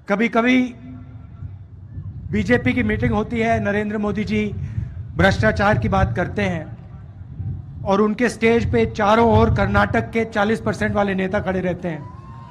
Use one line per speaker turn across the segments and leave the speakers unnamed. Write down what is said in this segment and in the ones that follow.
कभी कभी बीजेपी की मीटिंग होती है, नरेंद्र मोदी जी भ्रष्टाचार की बात करते हैं और उनके स्टेज पे चारों ओर कर्नाटक के 40% वाले नेता खड़े रहते हैं।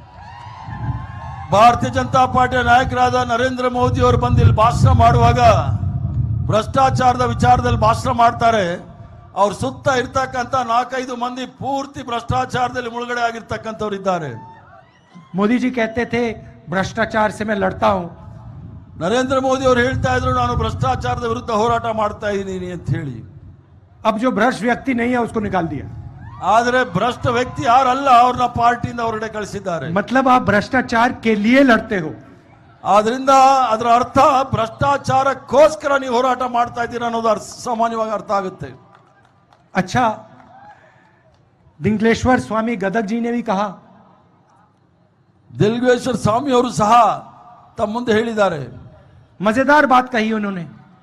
ಭಾರತೀಯ ಜನತಾ ಪಾರ್ಟಿಯ ನಾಯಕರಾದ ನರೇಂದ್ರ ಮೋದಿ ಅವರು ಬಂದು ಇಲ್ಲಿ ಭಾಷಣ ಮಾಡುವಾಗ ಭ್ರಷ್ಟಾಚಾರದ ವಿಚಾರದಲ್ಲಿ ಭಾಷಣ ಮಾಡ್ತಾರೆ. ಅವ್ರ ಸುತ್ತ ಇರ್ತಕ್ಕಂಥ 4-5 ಮಂದಿ ಪೂರ್ತಿ ಭ್ರಷ್ಟಾಚಾರದಲ್ಲಿ ಮುಳುಗಡೆ ಆಗಿರ್ತಕ್ಕಂಥವ್ರು ಇದ್ದಾರೆ.
मोदी जी कहते थे भ्रष्टाचार से मैं लड़ता हूं।
ನರೇಂದ್ರ ಮೋದಿ ಅವರು ಹೇಳ್ತಾ ಇದ್ರು ನಾನು ಭ್ರಷ್ಟಾಚಾರದ ವಿರುದ್ಧ ಹೋರಾಟ ಮಾಡ್ತಾ ಇದ್ದೀನಿ ಅಂತ ಹೇಳಿ.
अब जो भ्रष्ट व्यक्ति नहीं है उसको निकाल दिया।
ಆದರೆ ಭ್ರಷ್ಟ ವ್ಯಕ್ತಿ ಯಾರಲ್ಲ ಅವ್ರನ್ನ ಪಾರ್ಟಿಯಿಂದ ಹೊರಗಡೆ ಕಳಿಸಿದ್ದಾರೆ.
मतलब आप भ्रष्टाचार के लिए लड़ते हो।
ಆದ್ರಿಂದ ಅದರ ಅರ್ಥ ಭ್ರಷ್ಟಾಚಾರಕ್ಕೋಸ್ಕರ ನೀವು ಹೋರಾಟ ಮಾಡ್ತಾ ಇದ್ದೀರಾ ಅನ್ನೋದು ಸಾಮಾನ್ಯವಾಗಿ ಅರ್ಥ ಆಗುತ್ತೆ.
अच्छा, दिंगलेश्वर स्वामी गदग जी ने भी कहा,
ದಿಲ್ಗೇಶ್ವರ ಸ್ವಾಮಿ ಅವರು ಸಹ ತಮ್ಮ ಮುಂದೆ ಹೇಳಿದ್ದಾರೆ.
मजेदार बात कही उन्होंने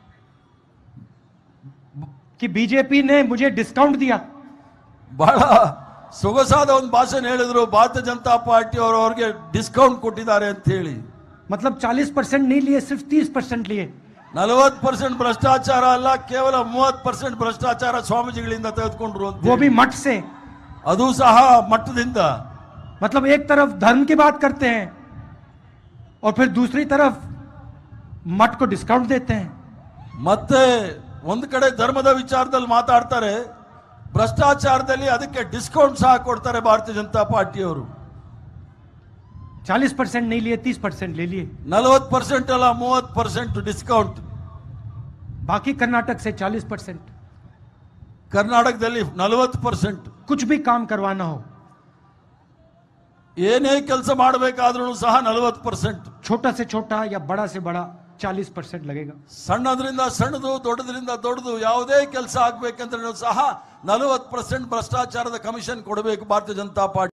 कि बीजेपी ने मुझे डिस्काउंट दिया।
ಬಹಳ ಸೊಗಸಾದ ಒಂದು ಭಾಷಣ ಹೇಳಿದ್ರು. ಭಾರತೀಯ ಜನತಾ ಪಾರ್ಟಿ ಅವರು ಅವ್ರಿಗೆ ಡಿಸ್ಕೌಂಟ್ ಕೊಟ್ಟಿದ್ದಾರೆ ಅಂತ ಹೇಳಿ.
मतलब 40% नहीं लिए, सिर्फ 30% लिए।
40% ಭ್ರಷ್ಟಾಚಾರ ಅಲ್ಲ, ಕೇವಲ 30% ಭ್ರಷ್ಟಾಚಾರ ಸ್ವಾಮೀಜಿಗಳಿಂದ ತೆಗೆದುಕೊಂಡ್ರು ಅಂತ.
वो भी मठ से।
ಅದು ಸಹ ಮಟ್ಟದಿಂದ.
मतलब एक तरफ धर्म की बात करते हैं और फिर दूसरी तरफ मठ को डिस्काउंट देते हैं।
ಮತ್ತೆ ಒಂದು ಕಡೆ ಧರ್ಮದ ವಿಚಾರದಲ್ಲಿ ಮಾತಾಡ್ತಾರೆ, ಭ್ರಷ್ಟಾಚಾರದಲ್ಲಿ ಅದಕ್ಕೆ ಡಿಸ್ಕೌಂಟ್ ಸಹ ಕೊಡ್ತಾರೆ ಭಾರತೀಯ ಜನತಾ ಪಾರ್ಟಿಯವರು.
40% नहीं लिए, 30% ले लिए।
40% ಅಲ್ಲ, 30% ಡಿಸ್ಕೌಂಟ್.
बाकी कर्नाटक से 40%।
ಕರ್ನಾಟಕದಲ್ಲಿ 40%.
कुछ भी काम करवाना हो,
ಏನೇ ಕೆಲಸ ಮಾಡಬೇಕಾದ್ರೂ ಸಹ 40%.
छोटा से छोटा या बड़ा से बड़ा 40% लगेगा।
ಸಣ್ಣದ್ರಿಂದ ಸಣ್ಣದು, ದೊಡ್ಡದ್ರಿಂದ ದೊಡ್ಡದು ಯಾವುದೇ ಕೆಲಸ ಆಗ್ಬೇಕಂದ್ರೂ ಸಹ 40% ಭ್ರಷ್ಟಾಚಾರದ ಕಮಿಷನ್ ಕೊಡಬೇಕು ಭಾರತೀಯ ಜನತಾ ಪಾರ್ಟಿ.